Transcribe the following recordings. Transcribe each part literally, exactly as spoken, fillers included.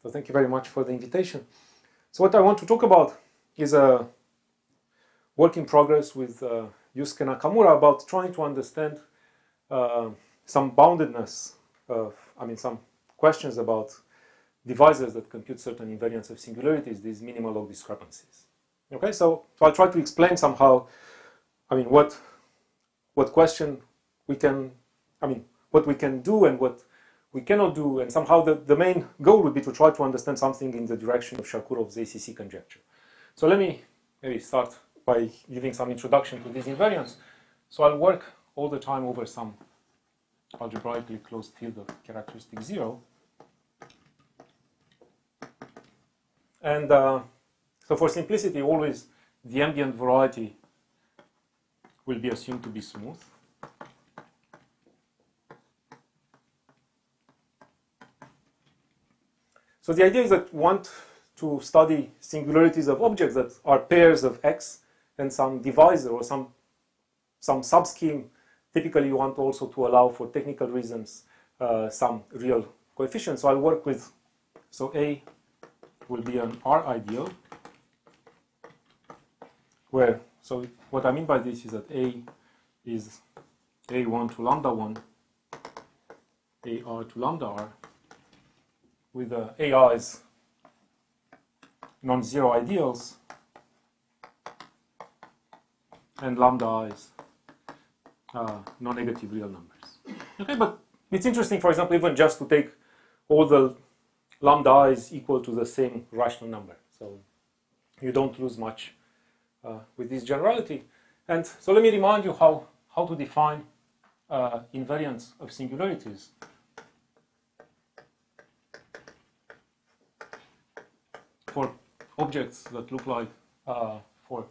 So thank you very much for the invitation. So what I want to talk about is a work in progress with uh, Yusuke Nakamura about trying to understand uh, some boundedness of, I mean, some questions about divisors that compute certain invariants of singularities, these minimal log discrepancies. Okay, so, so I'll try to explain somehow, I mean, what, what question we can, I mean, what we can do and what we cannot do, and somehow the, the main goal would be to try to understand something in the direction of Sharkurov's A C C conjecture. So let me maybe start by giving some introduction to these invariants. So I'll work all the time over some algebraically closed field of characteristic zero. And uh, so for simplicity, always the ambient variety will be assumed to be smooth. So the idea is that we want to study singularities of objects that are pairs of X and some divisor or some, some subscheme. Typically, you want also to allow, for technical reasons, uh, some real coefficients. So I'll work with, so A will be an R ideal, where, so what I mean by this is that A is A one to lambda one, A R to lambda R, with the A I's non-zero ideals and lambda I's uh, non-negative real numbers. Okay, but it's interesting, for example, even just to take all the lambda I's equal to the same rational number. So you don't lose much uh, with this generality. And so let me remind you how, how to define uh, invariants of singularities. For objects that look like, uh, for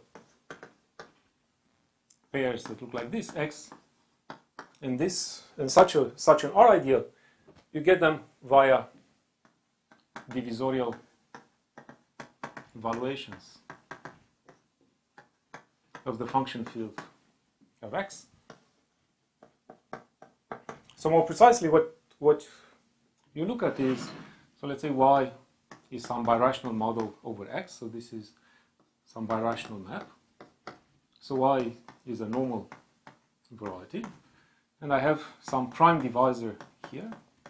pairs that look like this, X and this, and such a such an R ideal, you get them via divisorial evaluations of the function field of X. So more precisely, what what you look at is, so let's say Y is some birational model over X, so this is some birational map. So Y is a normal variety, and I have some prime divisor here.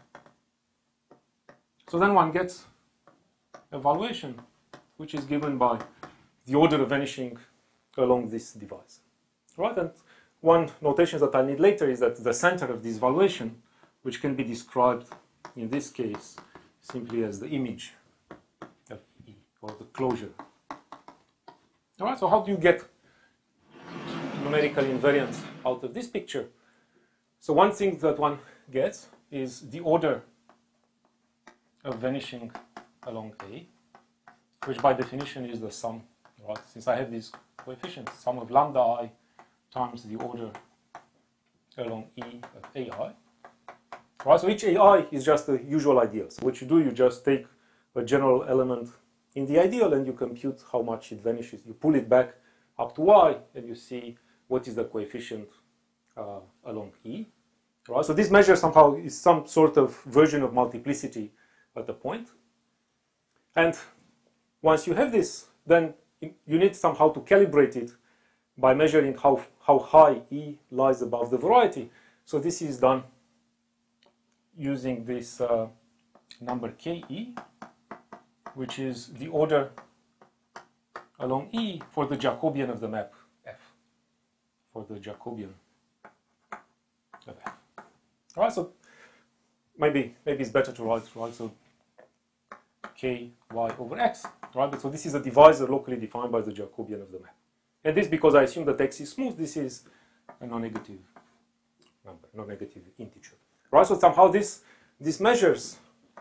So then one gets a valuation which is given by the order of vanishing along this divisor. Right? And one notation that I'll need later is that the center of this valuation, which can be described in this case simply as the image of E, or the closure. All right, so how do you get numerical invariance out of this picture? So one thing that one gets is the order of vanishing along A, which by definition is the sum, right? Since I have these coefficients, sum of lambda I times the order along E of A I. Right, so each A I is just the usual ideal. So what you do, you just take a general element in the ideal and you compute how much it vanishes. You pull it back up to Y and you see what is the coefficient uh, along E. Right, so this measure somehow is some sort of version of multiplicity at the point. And once you have this, then you need somehow to calibrate it by measuring how, how high E lies above the variety. So this is done using this uh, number K E, which is the order along E for the Jacobian of the map F, for the Jacobian of F. All right, so maybe maybe it's better to write, right? So K Y over X, right? But so this is a divisor locally defined by the Jacobian of the map. And this, because I assume that X is smooth, this is a non-negative number, non-negative integer. Right, so somehow this, this measures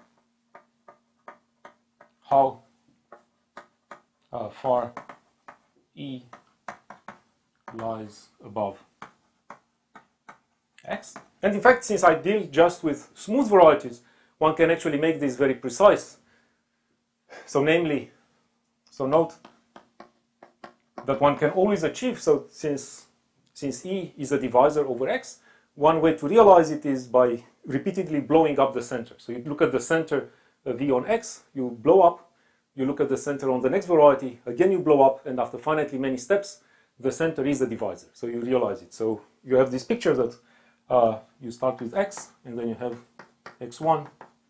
how uh, far E lies above X. And in fact, since I deal just with smooth varieties, one can actually make this very precise. So namely, so note that one can always achieve, so since, since E is a divisor over X, one way to realize it is by repeatedly blowing up the center. So you look at the center a V on X, you blow up, you look at the center on the next variety, again you blow up, and after finitely many steps, the center is the divisor. So you realize it. So you have this picture that uh, you start with X, and then you have X one,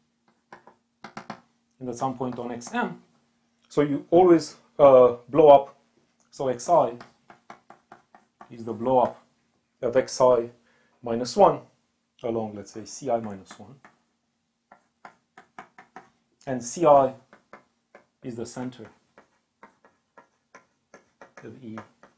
and at some point on X M. So you always uh, blow up. So Xi is the blow up of Xi minus one along, let's say, Ci minus one. And Ci is the center of E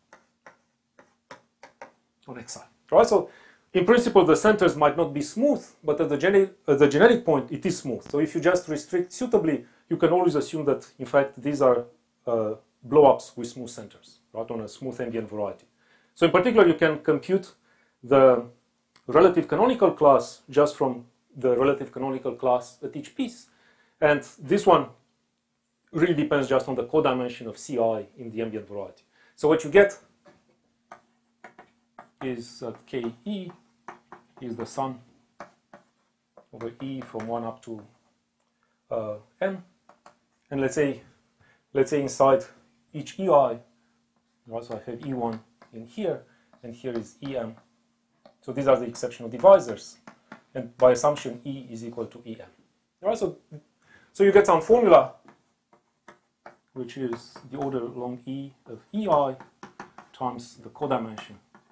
on Xi. Right? So in principle, the centers might not be smooth, but at the, gene at the generic point, it is smooth. So if you just restrict suitably, you can always assume that, in fact, these are uh, blow-ups with smooth centers, right, on a smooth ambient variety. So in particular, you can compute the relative canonical class just from the relative canonical class at each piece. And this one really depends just on the codimension of Ci in the ambient variety. So what you get is that Ke is the sum over E from one up to uh, n. And let's say, let's say inside each E I, so I have E one in here, and here is E M. So these are the exceptional divisors. And by assumption, E is equal to E M. All right, so, so you get some formula, which is the order along E of E I times the codimension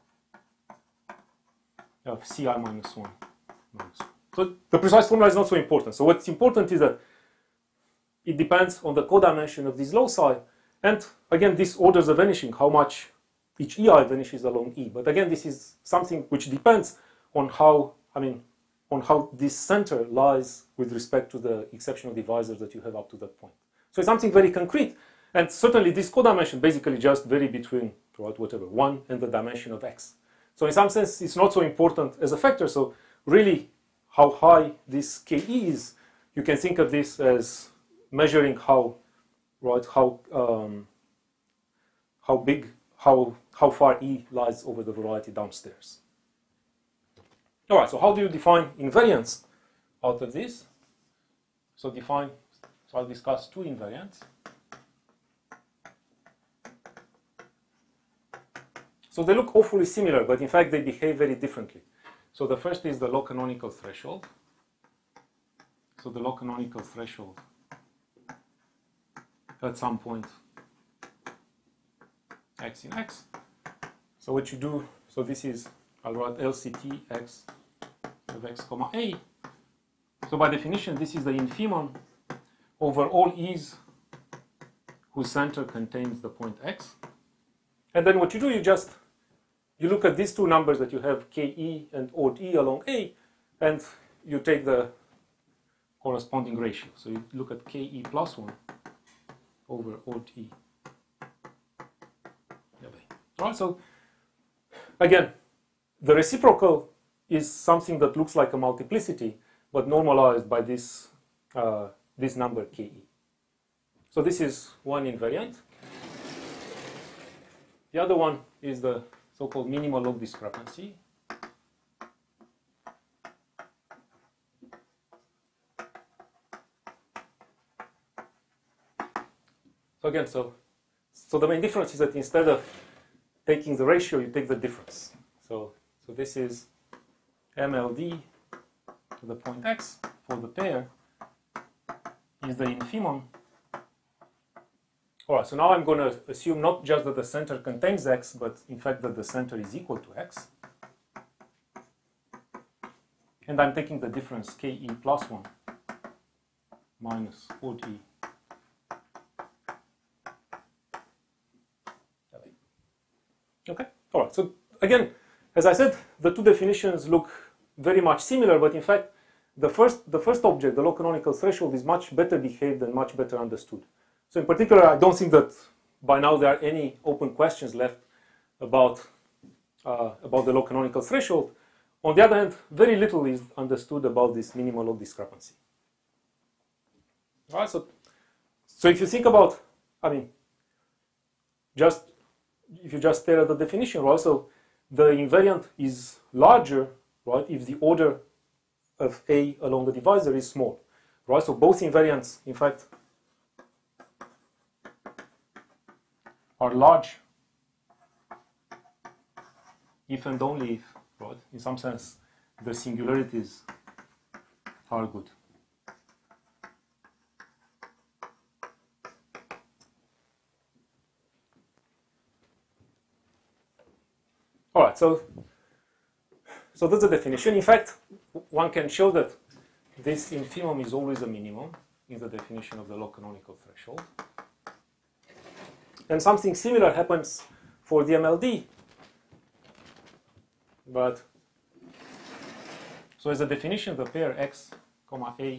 of Ci minus one minus one. So the precise formula is not so important. So what's important is that it depends on the codimension of these loci. And again, this orders of vanishing, how much each E I vanishes along E. But again, this is something which depends on how, I mean, on how this center lies with respect to the exceptional divisors that you have up to that point. So it's something very concrete. And certainly this codimension basically just vary between, throughout whatever, one and the dimension of X. So in some sense, it's not so important as a factor. So really, how high this Ke is, you can think of this as measuring how, right, how, um, how big, how, how far E lies over the variety downstairs. All right, so how do you define invariance out of this? So define, so I'll discuss two invariants. So they look awfully similar, but in fact they behave very differently. So the first is the low canonical threshold. So the low canonical threshold at some point X in X. So what you do, so this is, I'll write L C T X of X comma A. So by definition, this is the infimum over all E's whose center contains the point X. And then what you do, you just, you look at these two numbers that you have Ke and odd E along A, and you take the corresponding ratio. So you look at Ke plus one over odd E. Right, so again, the reciprocal is something that looks like a multiplicity, but normalized by this, uh, this number Ke. So this is one invariant. The other one is the so-called minimal log discrepancy. So again, so, so the main difference is that instead of taking the ratio, you take the difference. So, so this is M L D to the point X for the pair is the infimum. All right, so now I'm going to assume not just that the center contains X, but in fact that the center is equal to X. And I'm taking the difference Ke plus one minus odd E. Okay, all right, so again, as I said, the two definitions look very much similar, but in fact, the first, the first object, the low canonical threshold, is much better behaved and much better understood. So in particular, I don't think that by now there are any open questions left about, uh, about the low canonical threshold. On the other hand, very little is understood about this minimal log discrepancy. All right, so, so if you think about, I mean, just if you just stare at the definition, right, so the invariant is larger, right, if the order of A along the divisor is small. right? So both invariants, in fact, are large if and only if, right? In some sense, the singularities are good. All right, so so that's the definition. In fact, one can show that this infimum is always a minimum in the definition of the low canonical threshold. And something similar happens for the M L D. But so as a definition, the pair x comma a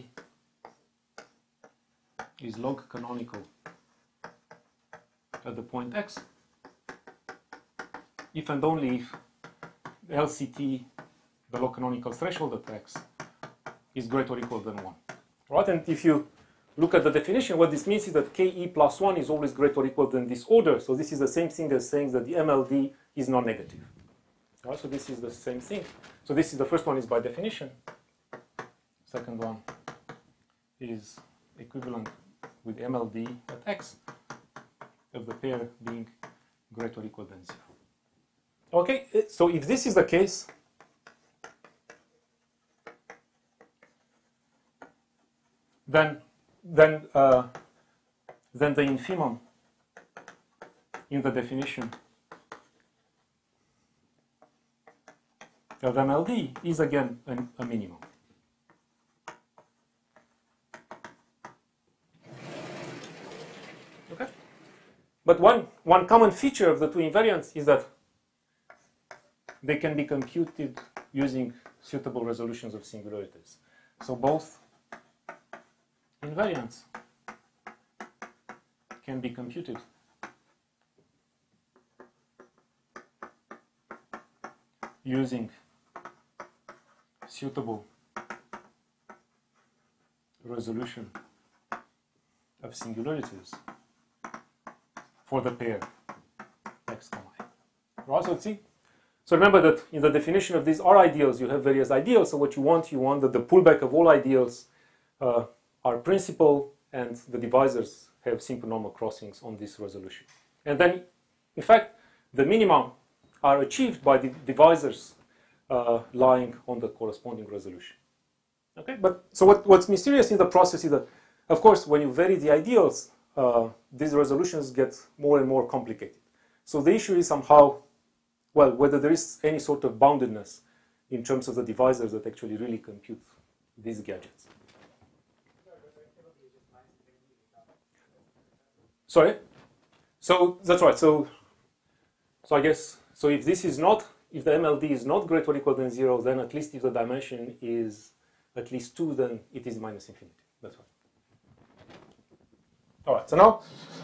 is log canonical at the point x, if and only if L C T, the log canonical threshold at x, is greater or equal than one. Right? And if you look at the definition, what this means is that K E plus one is always greater or equal than this order. So this is the same thing as saying that the M L D is non-negative. Right? So this is the same thing. So this is the first one is by definition. Second one is equivalent with M L D at x of the pair being greater or equal than zero. Okay, so if this is the case, then then uh, then the infimum in the definition of M L D is again an, a minimum. Okay, but one one common feature of the two invariants is that they can be computed using suitable resolutions of singularities. So both invariants can be computed using suitable resolution of singularities for the pair x comma a. Right, so see, so remember that in the definition of these R ideals, you have various ideals. So what you want, you want that the pullback of all ideals uh, are principal, and the divisors have simple normal crossings on this resolution. And then, in fact, the minimum are achieved by the divisors uh, lying on the corresponding resolution. Okay, but so what, what's mysterious in the process is that, of course, when you vary the ideals, uh, these resolutions get more and more complicated. So the issue is somehow, well, whether there is any sort of boundedness in terms of the divisors that actually really compute these gadgets. Sorry? So that's right. So, so I guess, so if this is not, if the M L D is not greater or equal than zero, then at least if the dimension is at least two, then it is minus infinity. That's right. All right, so now,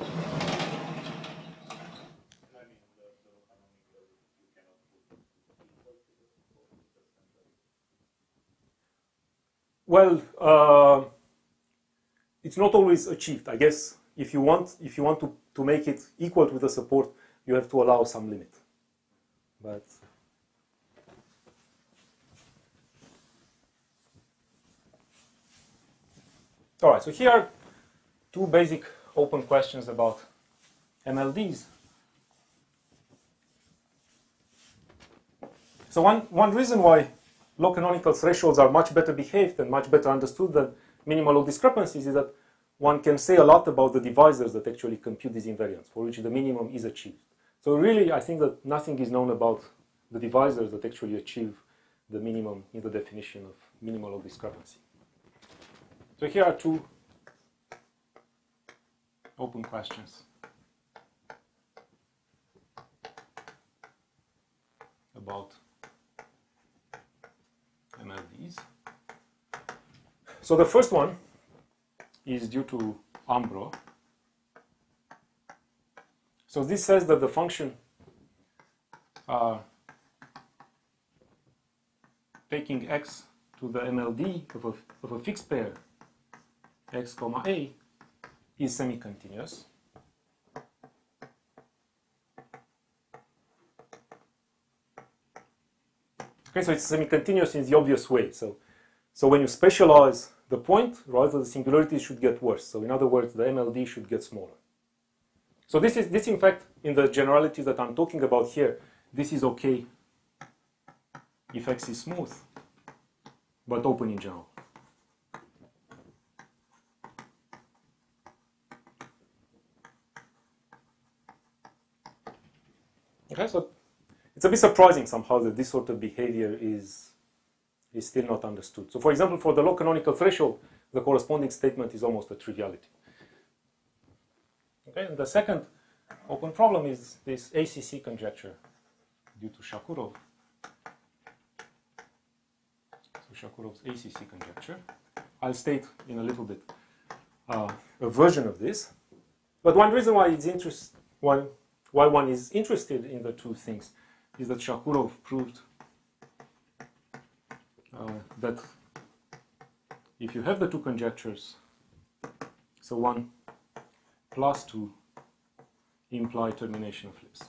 well, uh, it's not always achieved. I guess if you want, if you want to, to make it equal to the support, you have to allow some limit. But all right, so here are two basic open questions about M L Ds. So one, one reason why low canonical thresholds are much better behaved and much better understood than minimal low discrepancies is that one can say a lot about the divisors that actually compute these invariants, for which the minimum is achieved. So really, I think that nothing is known about the divisors that actually achieve the minimum in the definition of minimal low discrepancy. So here are two open questions about M L Ds. So the first one is due to Ambro. So this says that the function uh, taking x to the M L D of a, of a fixed pair x comma a is semi-continuous. Okay, so it's semi-continuous in the obvious way. So, so when you specialize the point, right, that the singularities should get worse. So in other words, the M L D should get smaller. So this is, this in fact, in the generalities that I'm talking about here, this is okay if X is smooth, but open in general. Okay, so it's a bit surprising somehow that this sort of behavior is, is still not understood. So for example, for the low canonical threshold, the corresponding statement is almost a triviality. Okay, and the second open problem is this A C C conjecture due to Shakurov. So Shakurov's A C C conjecture. I'll state in a little bit uh, a version of this. But one reason why it's interest, one, why one is interested in the two things is that Shakurov proved uh, that if you have the two conjectures, so one plus two imply termination of flips.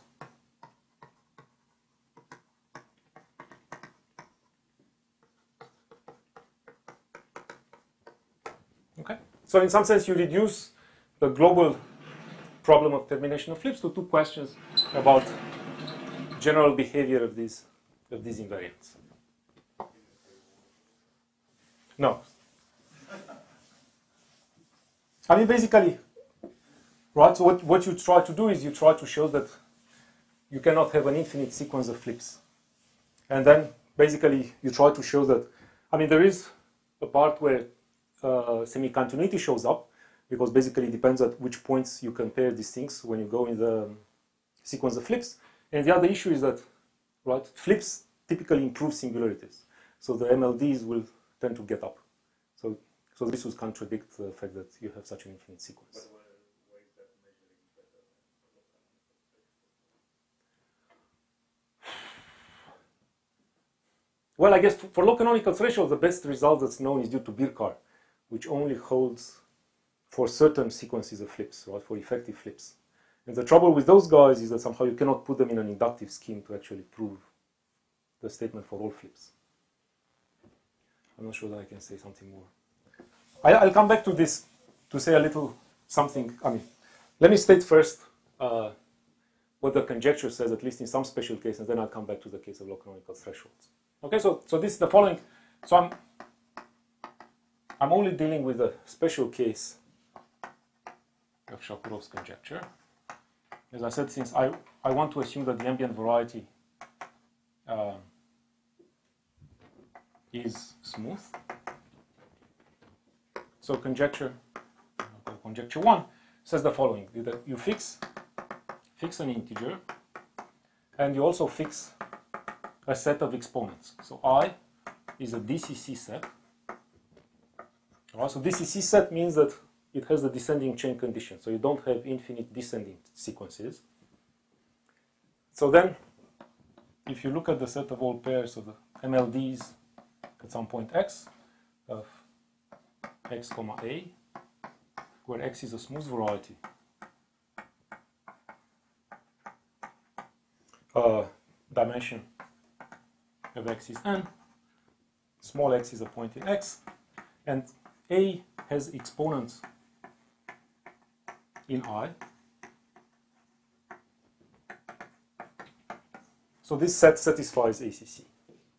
Okay, so in some sense you reduce the global problem of termination of flips to two questions about general behavior of these of these invariants. No. I mean, basically, right, so what, what you try to do is you try to show that you cannot have an infinite sequence of flips. And then, basically, you try to show that, I mean, there is a part where uh, semi-continuity shows up, because basically it depends at which points you compare these things when you go in the sequence of flips. And the other issue is that, right, flips typically improve singularities. So the M L Ds will tend to get up. So, so this would contradict the fact that you have such an infinite sequence. But why, why is that measuring better than Well, I guess for low canonical threshold, the best result that's known is due to Birkar, which only holds for certain sequences of flips, right, for effective flips. And the trouble with those guys is that somehow you cannot put them in an inductive scheme to actually prove the statement for all flips. I'm not sure that I can say something more. I, I'll come back to this to say a little something. I mean, let me state first uh, what the conjecture says, at least in some special cases, and then I'll come back to the case of low canonical thresholds. Okay, so, so this is the following. So I'm, I'm only dealing with a special case of Shakurov's conjecture. As I said, since I, I want to assume that the ambient variety uh, is smooth. So conjecture, conjecture one says the following: that you fix, fix an integer, and you also fix a set of exponents. So I is a D C C set. So D C C set means that it has the descending chain condition. So you don't have infinite descending sequences. So then, if you look at the set of all pairs of the M L Ds at some point x of x comma a, where x is a smooth variety, uh, dimension of x is n, small x is a point in x, and a has exponents in I. So this set satisfies A C C.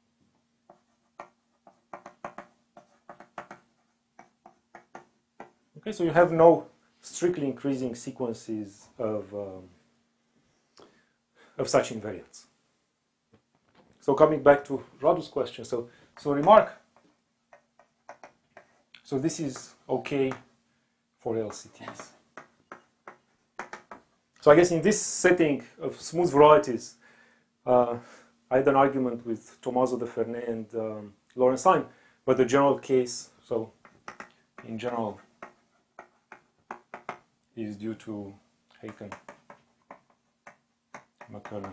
Okay, so you have no strictly increasing sequences of, um, of such invariants. So coming back to Radu's question, so, so remark, so this is okay for L C Ts. So I guess in this setting of smooth varieties, uh, I had an argument with Tommaso de Ferney and um, Lawrence Hein, but the general case, so in general, is due to Haken, McCullen,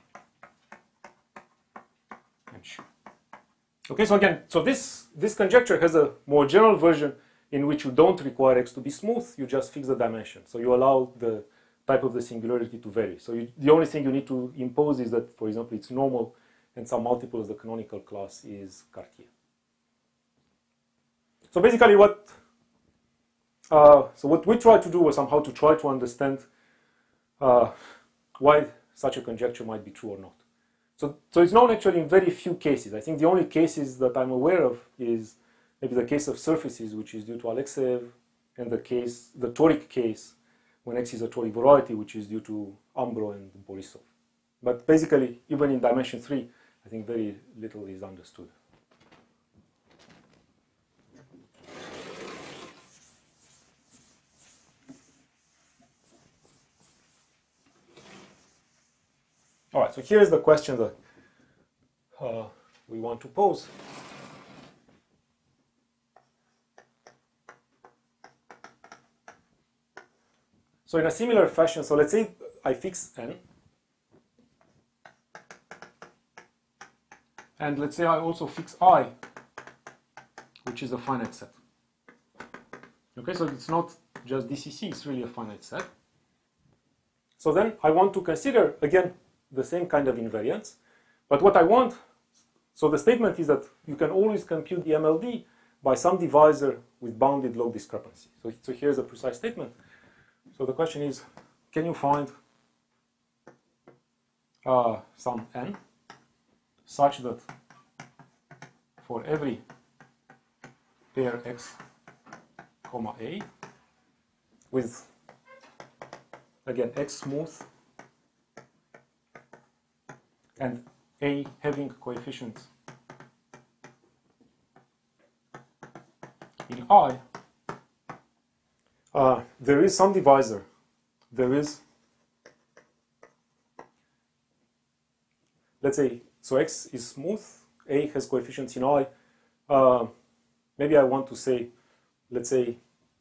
and Shu. Okay, so again, so this, this conjecture has a more general version in which you don't require X to be smooth, you just fix the dimension. So you allow the type of the singularity to vary. So you, the only thing you need to impose is that, for example, it's normal and some multiple of the canonical class is Cartier. So So basically what, uh, so what we tried to do was somehow to try to understand uh, why such a conjecture might be true or not. So, so it's known actually in very few cases. I think the only cases that I'm aware of is maybe the case of surfaces, which is due to Alexeyev, and the case, the toric case, when X is a toric variety, which is due to Ambro and Borisov. But basically, even in dimension three, I think very little is understood. All right, so here's the question that uh, we want to pose. So in a similar fashion, so let's say I fix n, and let's say I also fix I, which is a finite set. Okay, so it's not just D C C, it's really a finite set. So then I want to consider, again, the same kind of invariance, but what I want, so the statement is that you can always compute the M L D by some divisor with bounded log discrepancy. So, so here's a precise statement. So the question is, can you find uh, some n such that for every pair x comma a with, again, x smooth and a having coefficients in I, uh, there is some divisor. There is, let's say, so x is smooth, a has coefficients in I. Uh, maybe I want to say, let's say,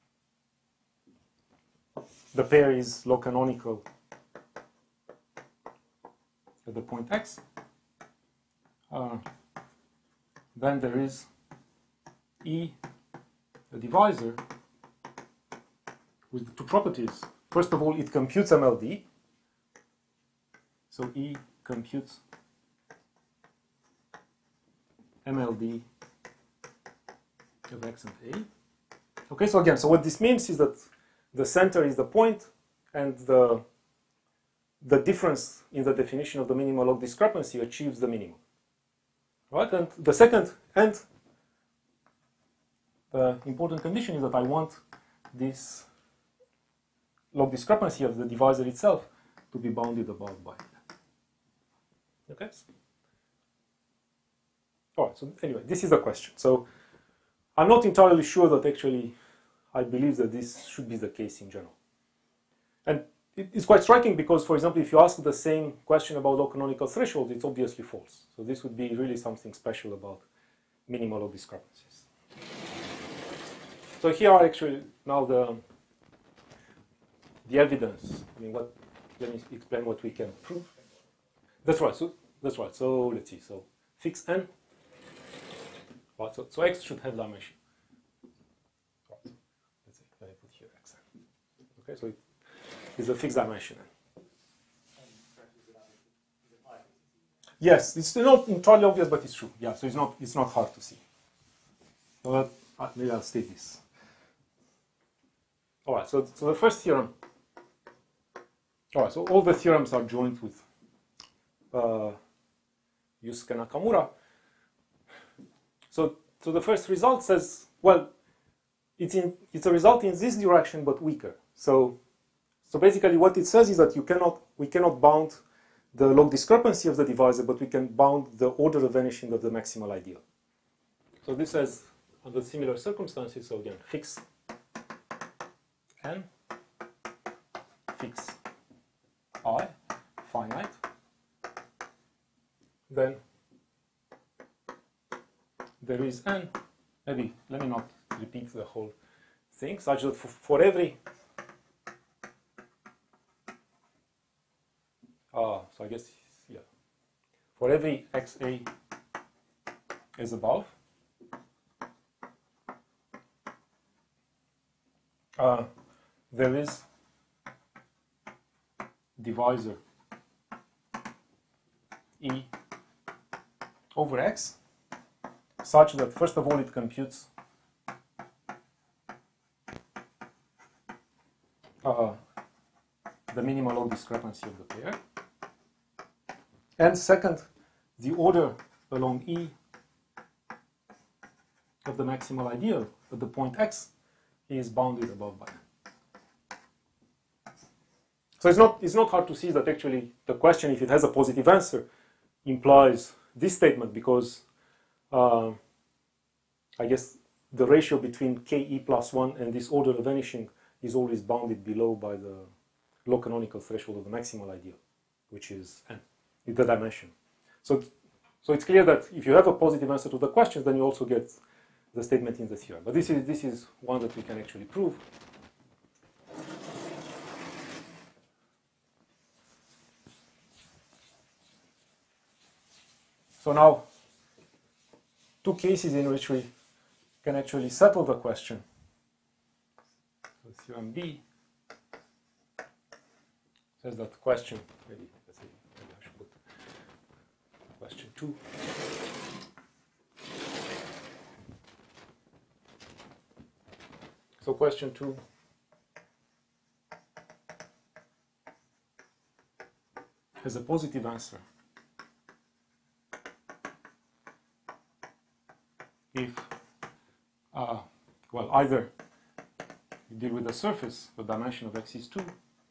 the pair is log canonical at the point x. Uh, then there is E, a divisor, with two properties. First of all, it computes M L D. So E computes M L D of x and a. Okay, so again, so what this means is that the center is the point, and the, the difference in the definition of the minimal log discrepancy achieves the minimum. Right? And the second, and the important condition is that I want this log discrepancy of the divisor itself to be bounded above by it. Okay? All right, so anyway, this is the question. So I'm not entirely sure that actually I believe that this should be the case in general. And it's quite striking because, for example, if you ask the same question about log canonical thresholds, it's obviously false. So this would be really something special about minimal log discrepancies. So here are actually now the the evidence. I mean, what? Let me explain what we can prove. That's right. So that's right. So let's see. So fix n. Right. So, so x should have dimension. Right. Let's see. Let me put here x. Okay. So it is a fixed dimension. Yes, it's not entirely obvious, but it's true. Yeah. So it's not it's not hard to see. So that, uh, maybe I'll state this. All right. So so the first theorem. All right, so all the theorems are joined with uh, Yusuke Nakamura. So, so the first result says, well, it's, in, it's a result in this direction, but weaker. So, so basically what it says is that you cannot, we cannot bound the log discrepancy of the divisor, but we can bound the order of vanishing of the maximal ideal. So this says, under similar circumstances, so again, fix n, fix I, finite, then there is n, maybe, let me not repeat the whole thing, such that for, for every, uh, so I guess, yeah, for every xa is above, uh, there is divisor E over X, such that first of all it computes the minimal log discrepancy of the pair. And second, the order along E of the maximal ideal at the point X is bounded above by. So it's not, it's not hard to see that actually the question, if it has a positive answer, implies this statement, because uh, I guess the ratio between K E plus one and this order of vanishing is always bounded below by the low canonical threshold of the maximal ideal, which is n, in the dimension. So, so it's clear that if you have a positive answer to the question, then you also get the statement in the theorem. But this is, this is one that we can actually prove. So now, two cases in which we can actually settle the question. So theorem B says that question, maybe, let's see, maybe I should put question two. So question two has a positive answer if, uh, well, either you deal with a surface, the dimension of X is two,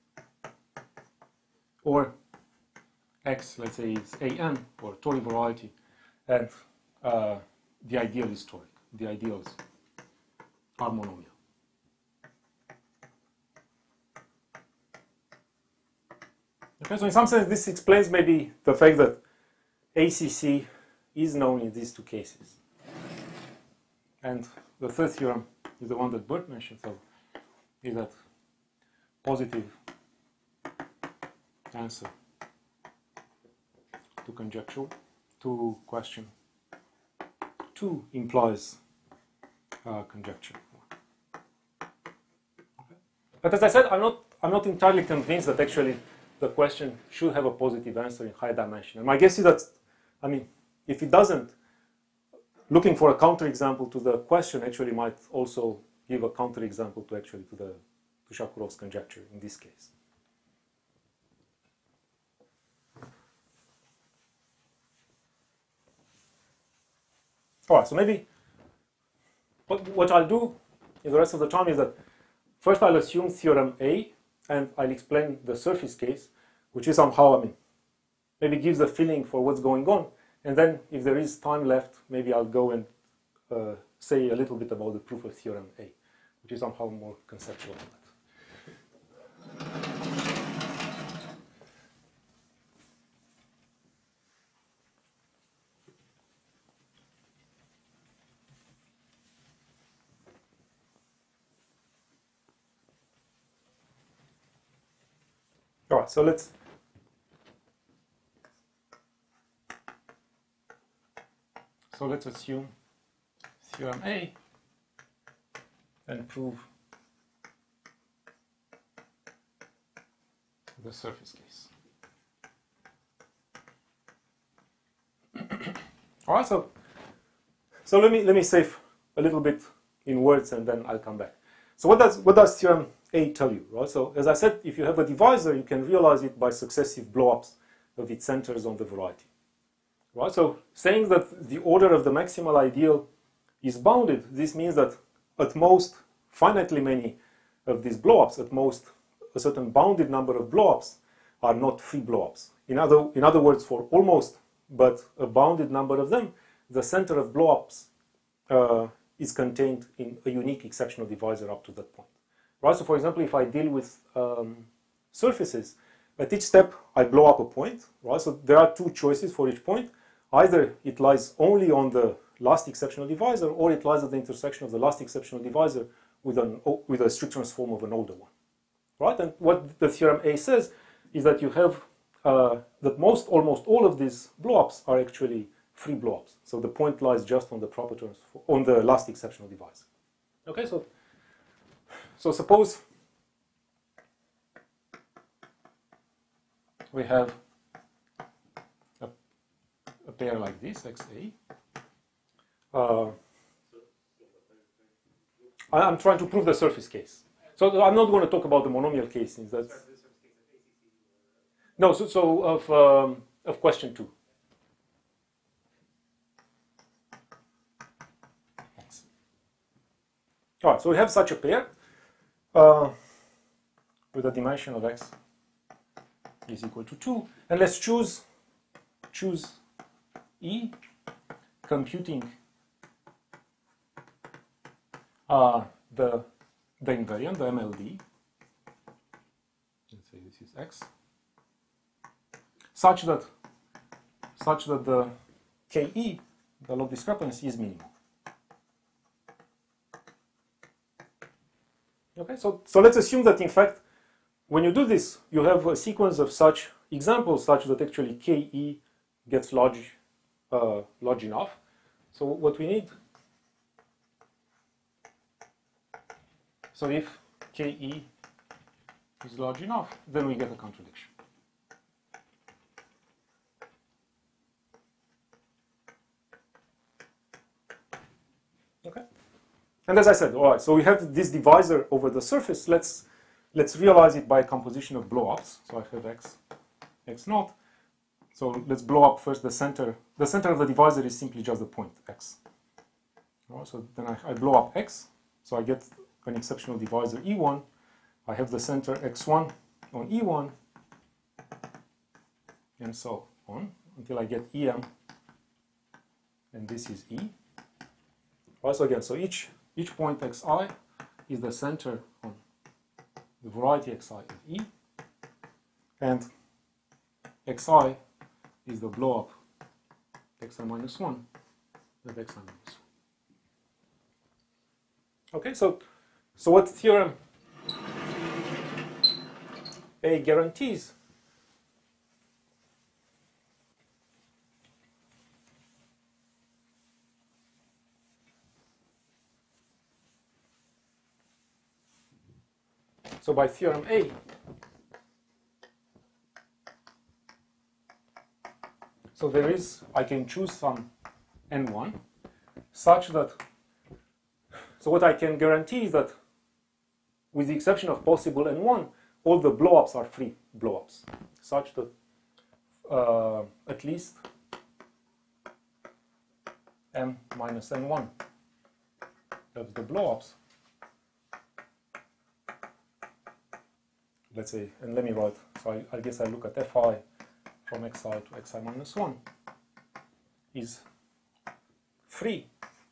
or X, let's say, is A N, or toric variety, and uh, the ideal is toric. The ideals are monomial. Okay, so in some sense, this explains maybe the fact that A C C is known in these two cases. And the third theorem is the one that Bert mentioned, so is that positive answer to conjecture, to question two implies uh, conjecture. Okay. But as I said, I'm not, I'm not entirely convinced that actually the question should have a positive answer in high dimension. And my guess is that, I mean, if it doesn't, looking for a counterexample to the question actually might also give a counterexample to actually to the to Shakurov's conjecture in this case. All right, so maybe what, what I'll do in the rest of the time is that first I'll assume theorem A, and I'll explain the surface case, which is somehow, I mean, maybe gives a feeling for what's going on. And then if there is time left, maybe I'll go and uh, say a little bit about the proof of theorem A, which is somehow more conceptual than that. All right, so let's so let's assume theorem A and prove the surface case. All right, so so let me let me say a little bit in words, and then I'll come back. So what does what does theorem A tell you, right? So as I said, if you have a divisor, you can realize it by successive blowups of its centers on the variety. Right? So saying that the order of the maximal ideal is bounded, this means that at most finitely many of these blowups, at most a certain bounded number of blowups, are not free blowups. In other, in other words, for almost but a bounded number of them, the center of blowups uh, is contained in a unique exceptional divisor up to that point. Right? So for example, if I deal with um, surfaces, at each step I blow up a point. Right? So there are two choices for each point. Either it lies only on the last exceptional divisor, or it lies at the intersection of the last exceptional divisor with, an, with a strict transform of an older one. Right? And what the theorem A says is that you have uh, that most, almost all of these blowups are actually free blowups. So the point lies just on the proper transform, on the last exceptional divisor. Okay, so so suppose we have a, a pair like this, X A. Uh, I'm trying to prove the surface case. So I'm not going to talk about the monomial case. That No, so, so of, um, of question two. All right, so we have such a pair uh, with a dimension of x is equal to two, and let's choose choose E, computing uh, the the invariant, the M L D. Let's say this is x, such that such that the K E, the log discrepancy, is minimum. Okay, so, so let's assume that in fact, when you do this, you have a sequence of such examples such that actually K E gets large, uh, large enough. So what we need, so if K E is large enough, then we get a contradiction. Okay. And as I said, all right, so we have this divisor over the surface. Let's let's realize it by a composition of blow-ups. So I have x, x naught. So let's blow up first the center. The center of the divisor is simply just the point x. All right, so then I, I blow up x. So I get an exceptional divisor E one. I have the center x one on E one, and so on until I get E M, and this is E. All right, so again, so each Each point xi is the center on the variety xi of E, and xi is the blow-up xi minus one of xi minus one. Okay, so, so what theorem A guarantees? So by theorem A, so there is, I can choose some n one such that, so what I can guarantee is that with the exception of possible n one, all the blow-ups are free blow-ups, such that uh, at least m minus n one of the blow-ups, let's say, and let me write, so I, I guess I look at fi from xi to xi minus one, is free.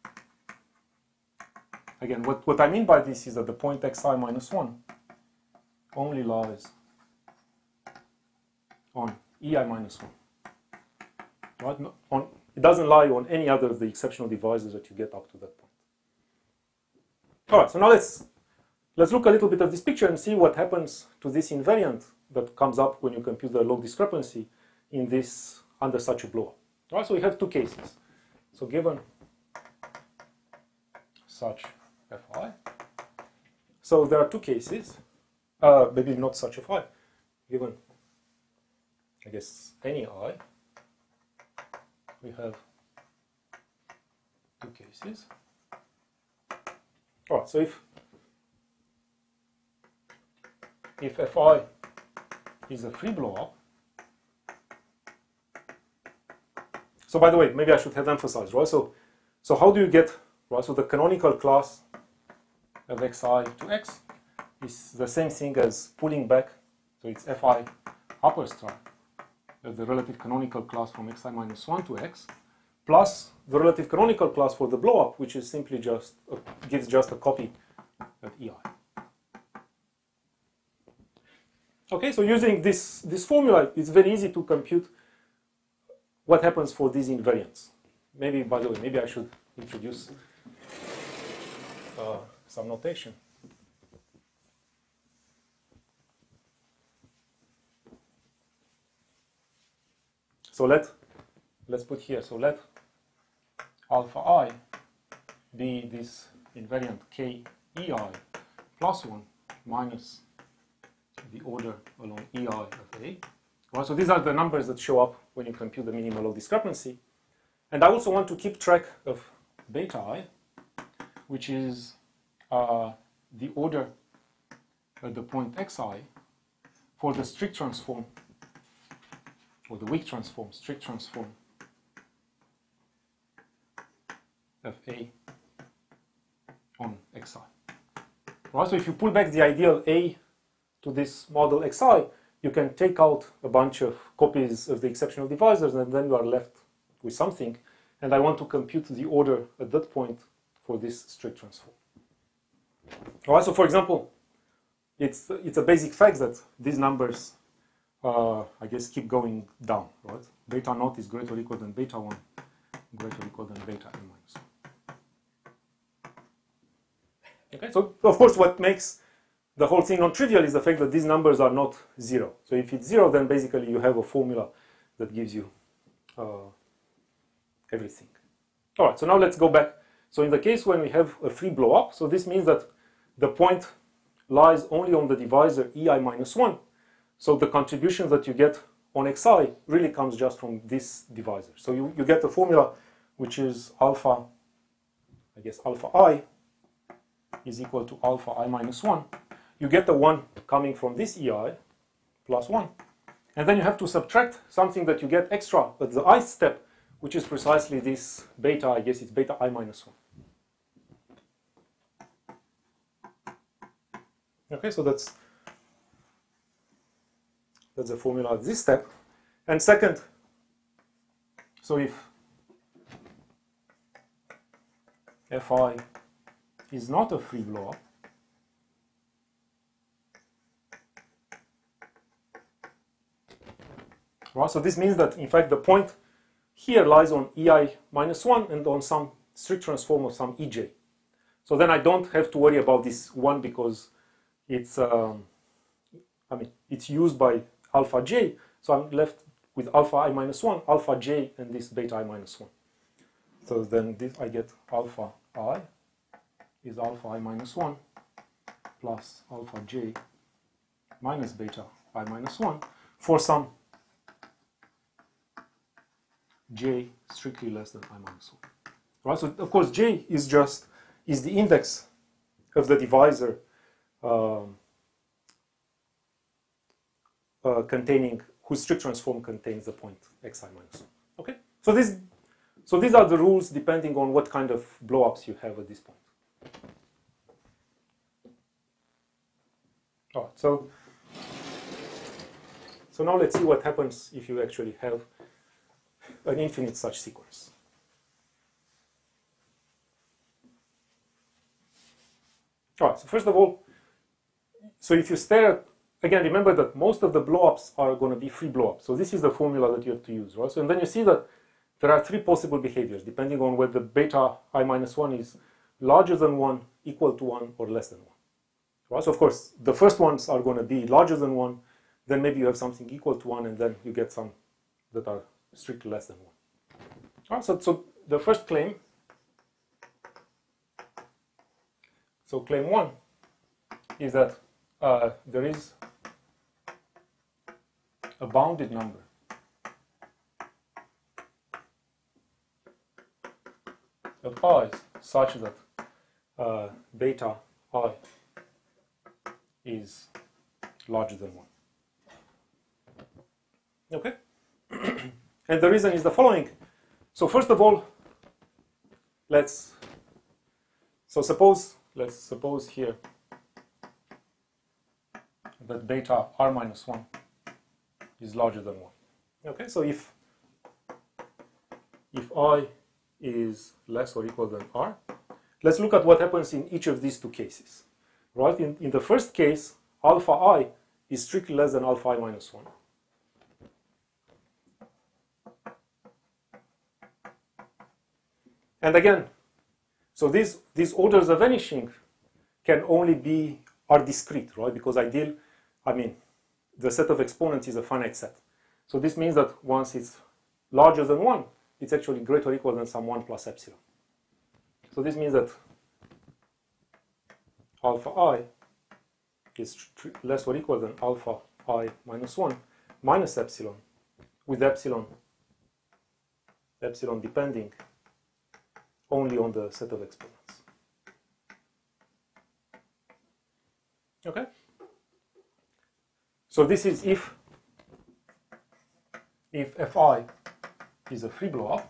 Again, what, what I mean by this is that the point xi minus one only lies on ei minus one. Right? No, on, it doesn't lie on any other of the exceptional divisors that you get up to that point. All right, so now let's Let's look a little bit at this picture and see what happens to this invariant that comes up when you compute the log discrepancy in this under such a blow-up. All right, so we have two cases. So given such fi, so there are two cases, uh, maybe not such a phi, given, I guess, any I, we have two cases. All right, so if if fi is a free blow-up, so by the way, maybe I should have emphasized, right? So, so how do you get, right? So the canonical class of xi to x is the same thing as pulling back, so it's fi upper star of the relative canonical class from xi minus one to x, plus the relative canonical class for the blow-up, which is simply just, uh, gives just a copy of ei. Okay, so using this, this formula, it's very easy to compute what happens for these invariants. Maybe, by the way, maybe I should introduce uh, some notation. So let, let's put here, so let alpha I be this invariant K E I plus one minus the order along E I of A. Right, so these are the numbers that show up when you compute the minimal log discrepancy. And I also want to keep track of beta I, which is uh, the order at the point xi for the strict transform for the weak transform, strict transform of A on Xi. Right, so if you pull back the ideal A to this model Xi, you can take out a bunch of copies of the exceptional divisors, and then you are left with something. And I want to compute the order at that point for this strict transform. All right, so for example, it's, it's a basic fact that these numbers, uh, I guess, keep going down, right? Beta naught is greater or equal than beta one, greater or equal than beta n minus one. Okay, so of course what makes the whole thing non-trivial is the fact that these numbers are not zero. So if it's zero, then basically you have a formula that gives you uh, everything. All right, so now let's go back. So in the case when we have a free blow up, so this means that the point lies only on the divisor E I minus one. So the contribution that you get on Xi really comes just from this divisor. So you, you get a formula which is alpha, I guess alpha I is equal to alpha I minus one. You get the one coming from this E I plus one. And then you have to subtract something that you get extra at the ith step, which is precisely this beta, I guess it's beta I minus one. Okay, so that's, that's the formula of this step. And second, so if Fi is not a free blow-up, right, so this means that in fact the point here lies on E I minus one and on some strict transform of some E J. So then I don't have to worry about this one because it's, um, I mean, it's used by alpha j. So I'm left with alpha I minus one, alpha j, and this beta I minus one. So then this, I get alpha I is alpha I minus one plus alpha j minus beta I minus one for some j strictly less than I minus one. Right? So of course j is just is the index of the divisor um, uh, containing whose strict transform contains the point xi minus one. Okay, so this so these are the rules depending on what kind of blow-ups you have at this point. All right, so so now let's see what happens if you actually have an infinite such sequence. All right, so first of all, so if you stare at, again, remember that most of the blow-ups are going to be free blow-ups. So this is the formula that you have to use, right? So and then you see that there are three possible behaviors depending on whether beta I minus one is larger than one, equal to one, or less than one. Right? So of course, the first ones are going to be larger than one, then maybe you have something equal to one, and then you get some that are strictly less than one. All right, so, so the first claim, so claim one is that uh, there is a bounded number of i's such that uh, beta I is larger than one. Okay? And the reason is the following. So first of all, let's, so suppose, let's suppose here that beta r minus one is larger than one. Okay, so if, if I is less or equal than r, let's look at what happens in each of these two cases. Right? In, in the first case, alpha I is strictly less than alpha I minus one. And again, so these, these orders of vanishing can only be, are discrete, right? Because I deal, I mean, the set of exponents is a finite set. So this means that once it's larger than one, it's actually greater or equal than some one plus epsilon. So this means that alpha I is less or equal than alpha I minus one minus epsilon, with epsilon, epsilon depending only on the set of exponents. Okay? So this is if if Fi is a free blow-up,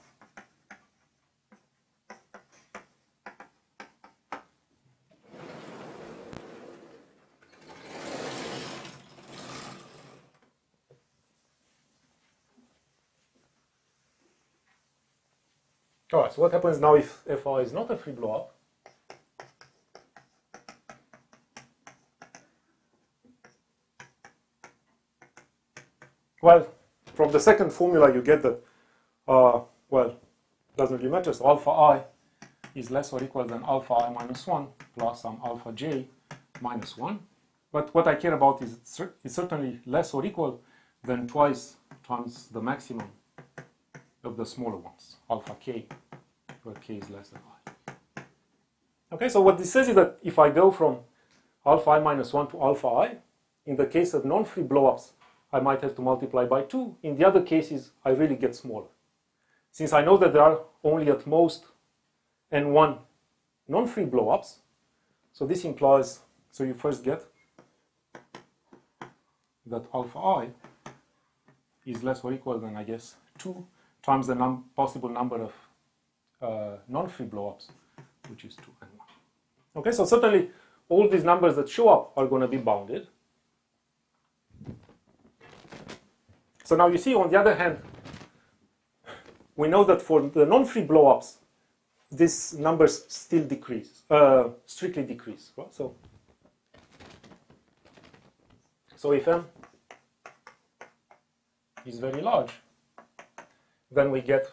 Alright, so what happens now if Fi is not a free blow-up? Well, from the second formula you get that, uh, well, doesn't really matter, so alpha I is less or equal than alpha I minus one plus some alpha j minus one. But what I care about is it's, it's certainly less or equal than twice times the maximum of the smaller ones, alpha k, where k is less than I. Okay, so what this says is that if I go from alpha I minus one to alpha I, in the case of non-free blowups, I might have to multiply by two. In the other cases, I really get smaller. Since I know that there are only at most n one non-free blowups, so this implies, so you first get that alpha I is less or equal than, I guess, two times the num possible number of uh, non-free blowups, which is two n one. Okay, so certainly all these numbers that show up are going to be bounded. So now you see, on the other hand, we know that for the non-free blowups, these numbers still decrease, uh, strictly decrease. Right? So, so if m is very large, then we get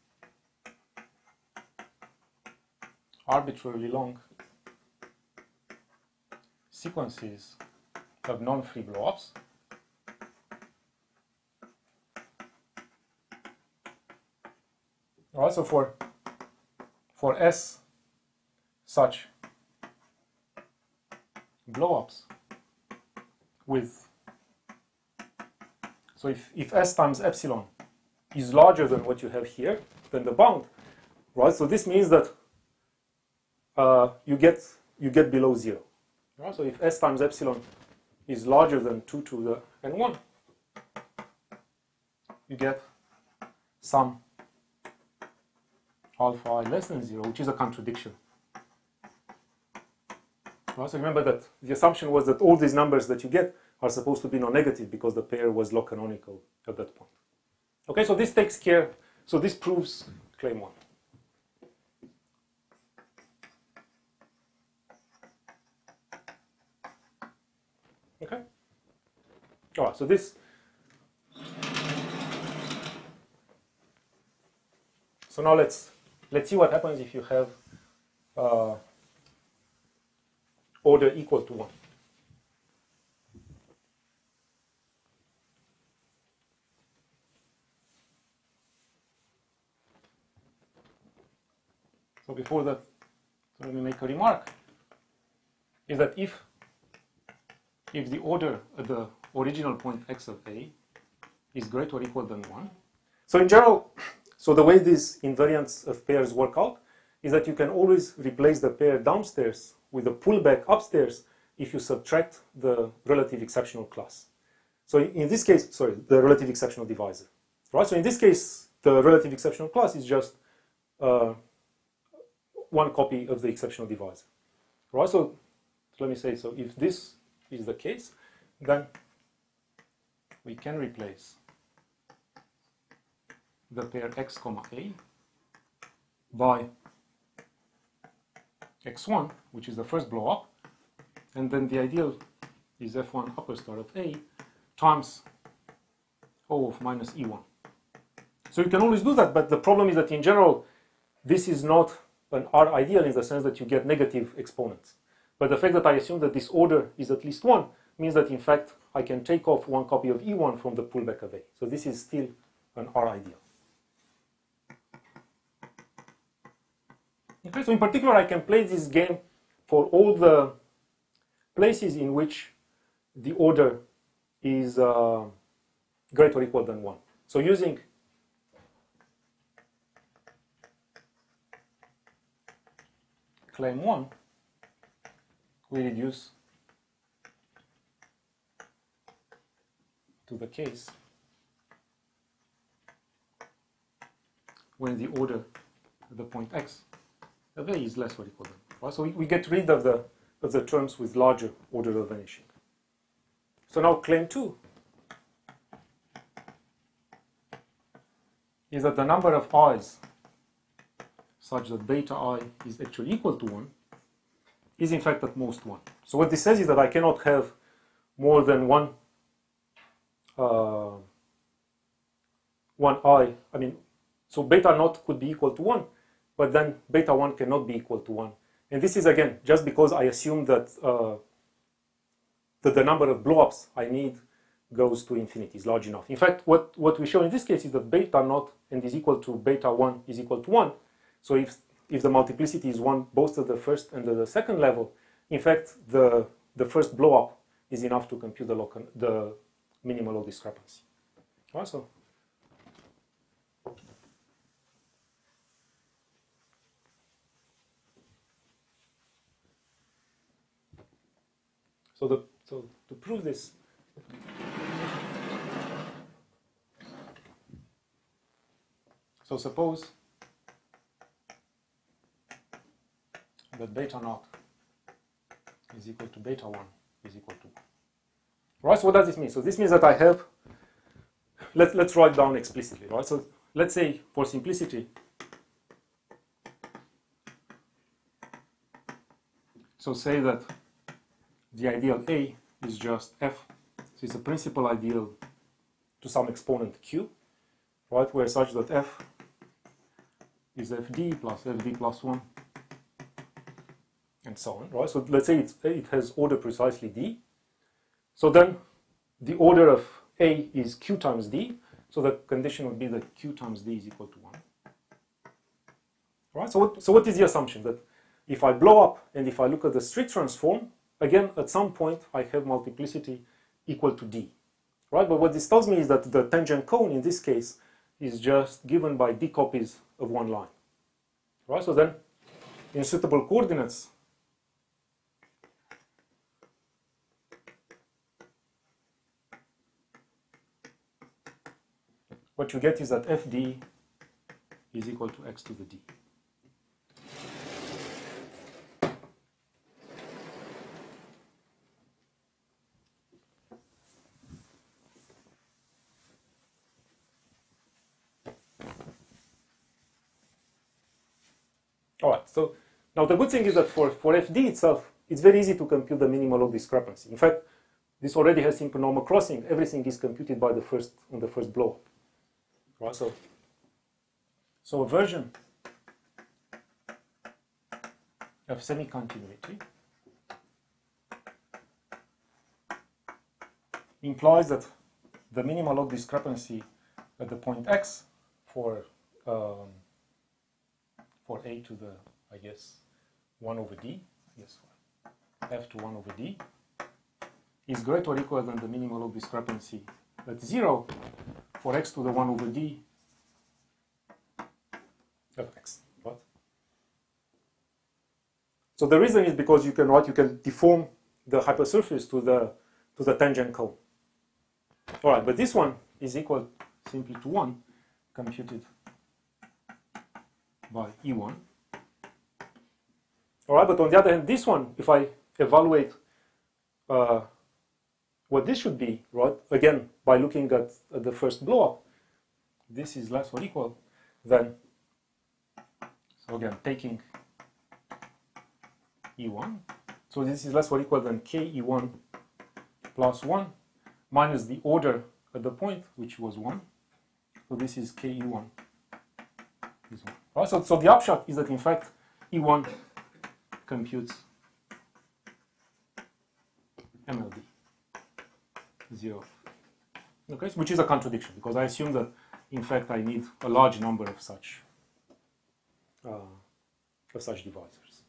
arbitrarily long sequences of non-free blowups. Also for for S such blowups with, so if, if S times epsilon is larger than what you have here, then the bound, right? So this means that uh, you get you get below zero. Right? So if S times epsilon is larger than two to the n one, you get some alpha I less than zero, which is a contradiction. Right? So remember that the assumption was that all these numbers that you get are supposed to be non-negative because the pair was log canonical at that point. Okay, so this takes care, so this proves claim one. Okay? All right, so this, so now let's let's see what happens if you have uh, order equal to one. So before that, so let me make a remark, is that if if the order at the original point x of A is greater or equal than one, so in general, so the way these invariants of pairs work out is that you can always replace the pair downstairs with a pullback upstairs if you subtract the relative exceptional class. So in this case, sorry, the relative exceptional divisor. Right? So in this case, the relative exceptional class is just uh, one copy of the exceptional divisor. Right? So let me say, so if this is the case, then we can replace the pair x comma a by x one, which is the first blow up, and then the ideal is f one upper star of a times O of minus e one. So you can always do that, but the problem is that in general, this is not an R ideal in the sense that you get negative exponents. But the fact that I assume that this order is at least one means that in fact I can take off one copy of e one from the pullback of A. So this is still an R ideal. Okay, so in particular I can play this game for all the places in which the order is uh, greater or equal than one. So using claim one, we reduce to the case when the order at the point x of A is less or equal than. Right? So we, we get rid of the, of the terms with larger order of vanishing. So now claim two is that the number of i's such that beta I is actually equal to one is in fact at most one. So what this says is that I cannot have more than one uh, one I, I mean, so beta naught could be equal to one, but then beta one cannot be equal to one. And this is again just because I assume that uh, that the number of blowups I need goes to infinity, is large enough. In fact, what, what we show in this case is that beta naught and is equal to beta one is equal to one. So if, if the multiplicity is one both at the first and the second level, in fact, the, the first blowup is enough to compute the, local, the minimal log discrepancy. Also, so, the, so to prove this, so suppose that beta naught is equal to beta one is equal to one. Right, so what does this mean? So this means that I have, let, let's write down explicitly, right? So let's say for simplicity, so say that the ideal A is just F, so it's a principal ideal to some exponent Q, right, where such that F is F D plus F D plus one, and so on, right? So let's say it's, it has order precisely D. So then the order of A is Q times D, so the condition would be that Q times D is equal to one. Right? So what, so what is the assumption? That if I blow up and if I look at the strict transform, again, at some point I have multiplicity equal to D. Right? But what this tells me is that the tangent cone in this case is just given by D copies of one line. Right? So then in suitable coordinates, what you get is that F D is equal to x to the D. All right, so now the good thing is that for, for F D itself, it's very easy to compute the minimal log discrepancy. In fact, this already has simple normal crossing. Everything is computed by the first, on the first blow. Right, so, so a version of semi-continuity implies that the minimal log discrepancy at the point x for um, for a to the, I guess, one over d, yes, f to one over d is greater or equal than the minimal log discrepancy at zero for x to the one over d of x. Right? So the reason is because you can what you can deform the hypersurface to the to the tangent cone. All right, but this one is equal simply to one computed by E one. All right, but on the other hand, this one, if I evaluate uh, what this should be, right, again, by looking at, at the first blow-up, this is less or equal than, so again, taking E one. So this is less or equal than K E one plus one minus the order at the point, which was one. So this is K E one is one. Right? So, so the upshot is that, in fact, E one computes M L D zero. Okay, which is a contradiction, because I assume that, in fact, I need a large number of such uh, of such divisors.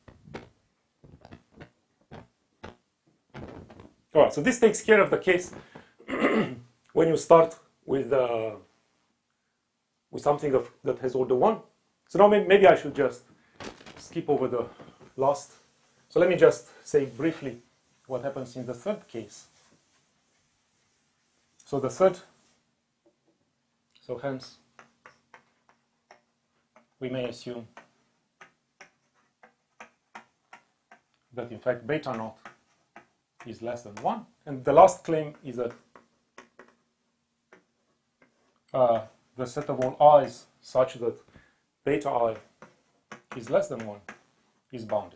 All right, so this takes care of the case when you start with uh, with something of, that has order one. So now maybe, maybe I should just skip over the last. So let me just say briefly what happens in the third case. So the third, so hence we may assume that in fact beta naught is less than one. And the last claim is that uh, the set of all i's such that beta I is less than one is bounded.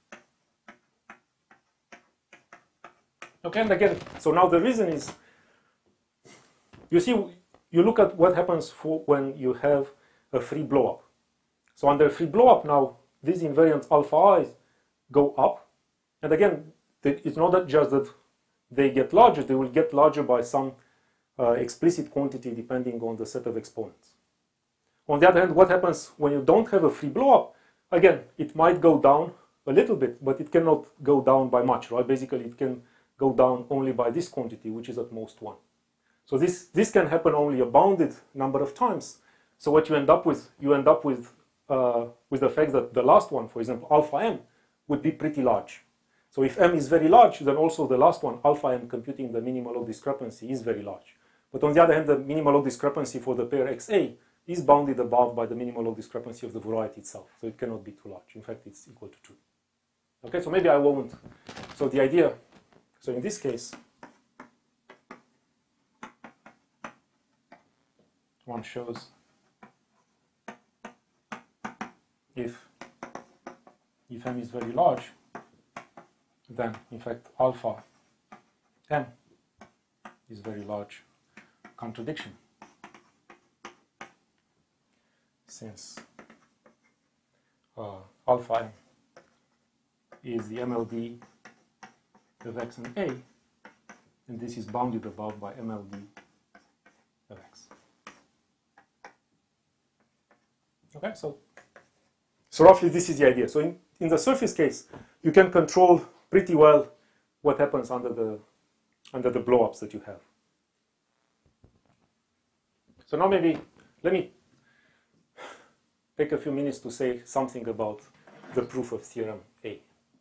Okay, and again, so now the reason is, you see, you look at what happens for when you have a free blowup. So under free blowup now, these invariant alpha i's go up. And again, it's not that just that they get larger, they will get larger by some uh, explicit quantity depending on the set of exponents. On the other hand, what happens when you don't have a free blowup? Again, it might go down a little bit, but it cannot go down by much, right? Basically, it can go down only by this quantity, which is at most one. So this, this can happen only a bounded number of times. So what you end up with, you end up with, uh, with the fact that the last one, for example, alpha m, would be pretty large. So if m is very large, then also the last one, alpha m, computing the minimal log discrepancy, is very large. But on the other hand, the minimal log discrepancy for the pair xa is bounded above by the minimal log discrepancy of the variety itself. So it cannot be too large. In fact, it's equal to two. Okay, so maybe I won't. So the idea, so in this case, one shows if, if m is very large, then in fact alpha m is very large contradiction, since uh, alpha m is the M L D of x and a, and this is bounded above by M L D of x. Okay, so so roughly this is the idea. So in, in the surface case, you can control pretty well what happens under the under the blowups that you have. So now maybe let me take a few minutes to say something about the proof of theorem A.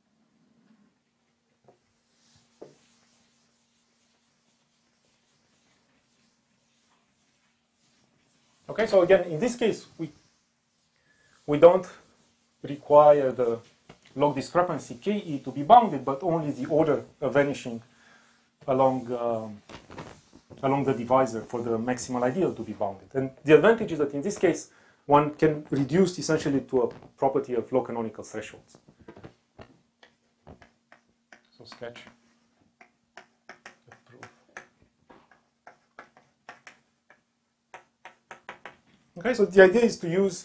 Okay, so again, in this case, we we don't require the log discrepancy Ke to be bounded, but only the order of vanishing along um, along the divisor for the maximal ideal to be bounded. And the advantage is that in this case, one can reduce essentially to a property of low canonical thresholds. So sketch the proof. Okay, so the idea is to use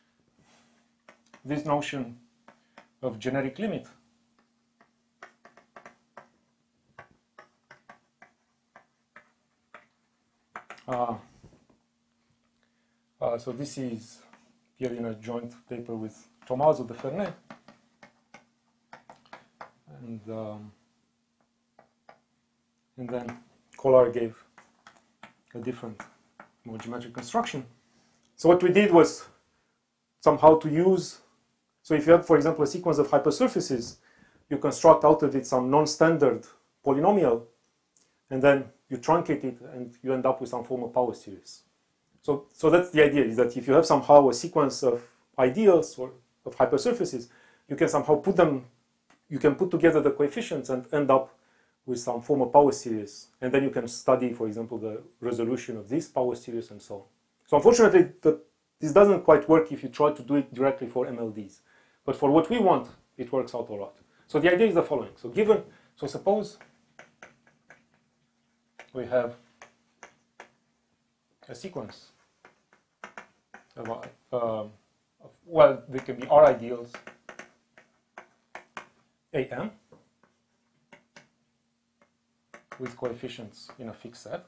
this notion of generic limit uh, uh, so this is here in a joint paper with Tommaso de Ferney, and um, and then Kolar gave a different, more geometric construction. So what we did was somehow to use, so if you have, for example, a sequence of hypersurfaces, you construct out of it some non-standard polynomial, and then you truncate it, and you end up with some form of power series. So, so that's the idea, is that if you have somehow a sequence of ideals or of hypersurfaces, you can somehow put them, you can put together the coefficients and end up with some form of power series. And then you can study, for example, the resolution of this power series and so on. So unfortunately, the, this doesn't quite work if you try to do it directly for M L Ds. But for what we want, it works out all right. So the idea is the following. So given, so suppose we have a sequence of, uh, of, well, they can be R ideals A M with coefficients in a fixed set.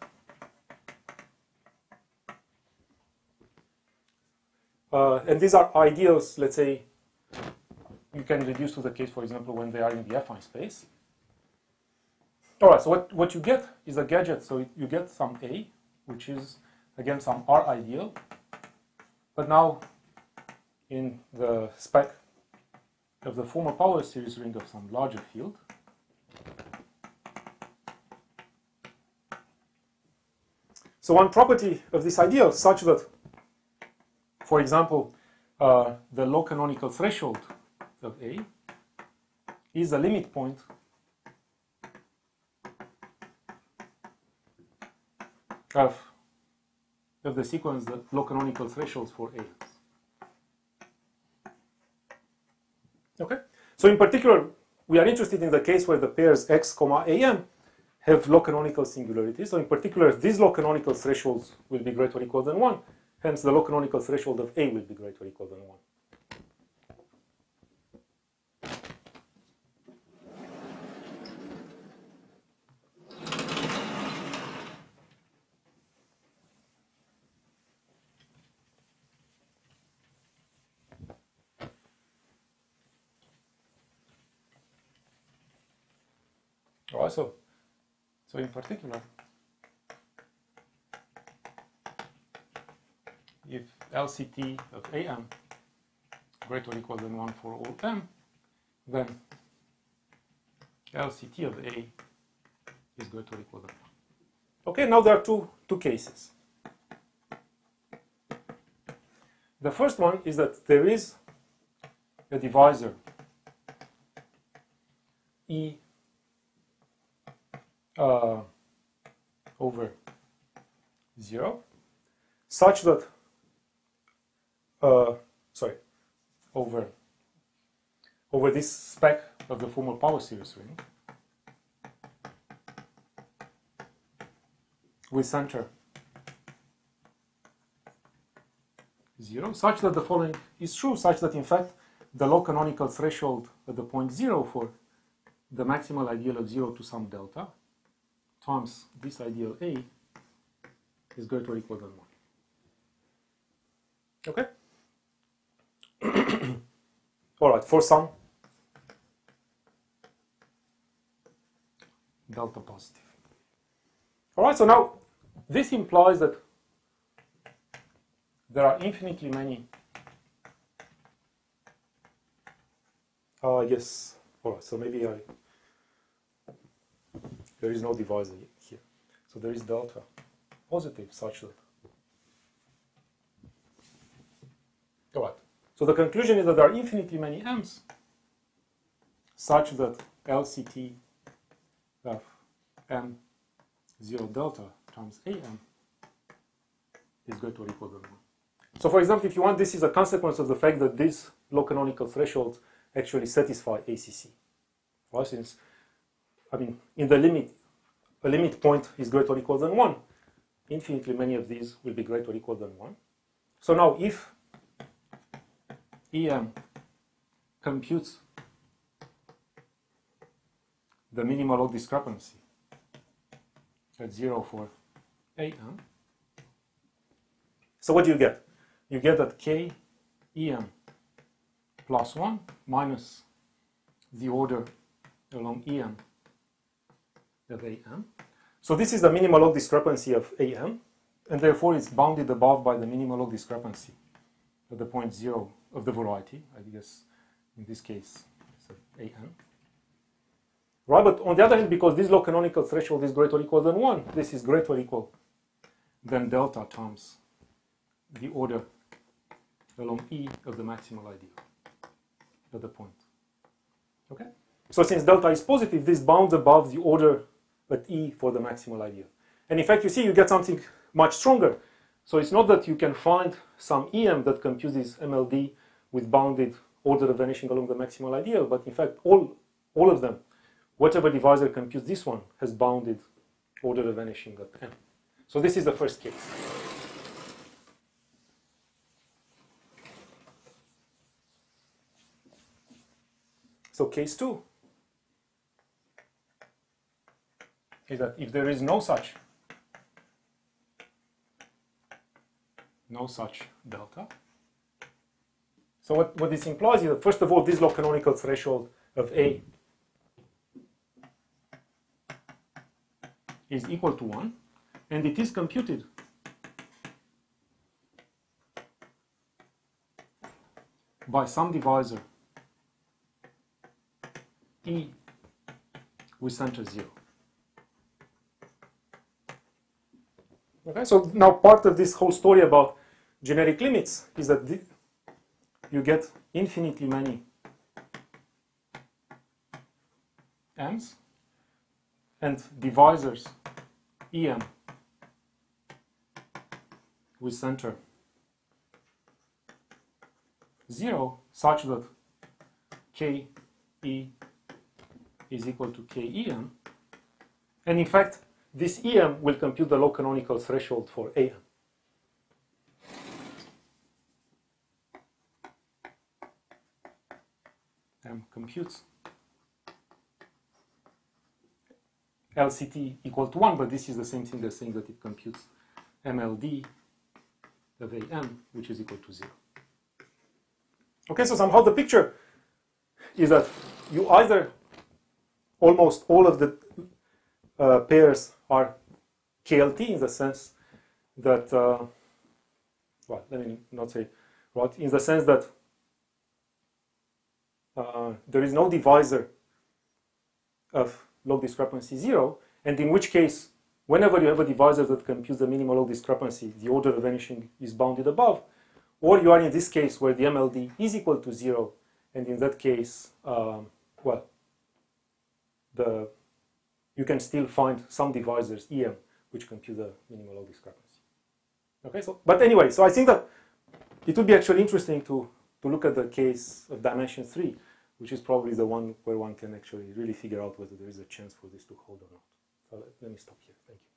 Uh, and these are ideals, let's say, you can reduce to the case, for example, when they are in the affine space. All right, so what, what you get is a gadget. So you get some A, which is, again, some R ideal. But now, in the spec of the former power series ring of some larger field, so one property of this ideal such that, for example, uh, the low canonical threshold of A is a limit point of, of the sequence, the low canonical thresholds for A. Okay? So in particular, we are interested in the case where the pairs x, comma, am have low canonical singularities. So in particular, these low canonical thresholds will be greater or equal than one. Hence, the low canonical threshold of A will be greater or equal than one. Also, so in particular, if L C T of am greater or equal than one for all m, then L C T of A is greater or equal than one. Okay, now there are two, two cases. The first one is that there is a divisor E uh, over zero, such that, uh, sorry, over, over this spec of the formal power series ring, with center zero, such that the following is true, such that in fact the low canonical threshold at the point zero for the maximal ideal of zero to some delta times this ideal A is greater or equal than one. Okay? All right, for some delta positive. All right, so now this implies that there are infinitely many, uh, yes, all right, so maybe I, there is no divisor here. So there is delta positive such that, all right, so the conclusion is that there are infinitely many m's such that L C T of m zero delta times am is greater or equal than one. So for example, if you want, this is a consequence of the fact that these low canonical thresholds actually satisfy A C C. Right? Since, I mean, in the limit, a limit point is greater or equal than one. Infinitely many of these will be greater or equal than one. So now if Em computes the minimal log discrepancy at zero for Am, so what do you get? You get that K Em plus one minus the order along Em of Am. So this is the minimal log discrepancy of Am, and therefore it's bounded above by the minimal log discrepancy at the point zero of the variety, I guess in this case it's Am. Right, but on the other hand, because this low canonical threshold is greater or equal than one, this is greater or equal than delta times the order along E of the maximal ideal at the point. Okay? So since delta is positive, this bounds above the order at E for the maximal ideal. And in fact, you see, you get something much stronger. So it's not that you can find some Em that computes this M L D with bounded order of vanishing along the maximal ideal, but in fact, all, all of them, whatever divisor computes this one, has bounded order of vanishing at M. So this is the first case. So case two is that if there is no such, no such delta, so what, what this implies is that first of all, this low canonical threshold of A is equal to one, and it is computed by some divisor E with center zero. Okay, so now part of this whole story about generic limits is that the, you get infinitely many m's and divisors em with center zero, such that K E is equal to K E M. And in fact, this E M will compute the low canonical threshold for A M. M computes L C T equal to one, but this is the same thing as saying that it computes M L D of A M, which is equal to zero. Okay, so somehow the picture is that you either almost all of the uh, pairs are K L T in the sense that, uh, well, let me not say right, in the sense that uh, there is no divisor of log discrepancy zero, and in which case, whenever you have a divisor that computes the minimal log discrepancy, the order of vanishing is bounded above, or you are in this case where the M L D is equal to zero, and in that case, um, well, the you can still find some divisors E M which compute the minimal log discrepancy. Okay, so but anyway, so I think that it would be actually interesting to to look at the case of dimension three, which is probably the one where one can actually really figure out whether there is a chance for this to hold or not. So let, let me stop here. Thank you.